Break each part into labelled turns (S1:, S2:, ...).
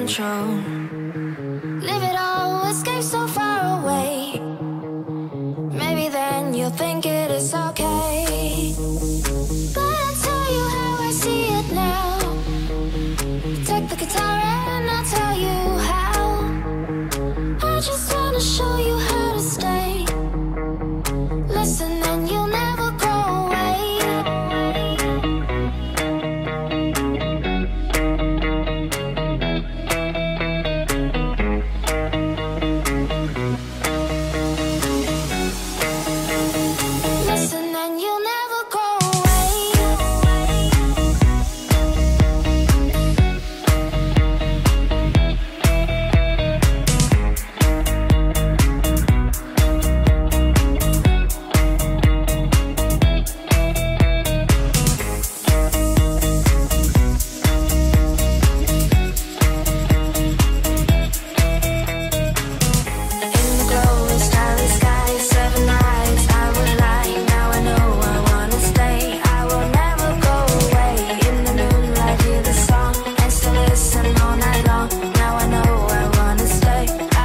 S1: control. Leave it all, escape so far away. Maybe then you'll think it is okay. But I'll tell you how I see it now. Take the guitar and I'll tell you how. I just wanna show you how to stay. Listen and you'll never go away. Listen and you'll never go away.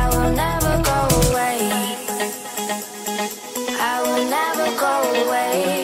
S1: I will never go away.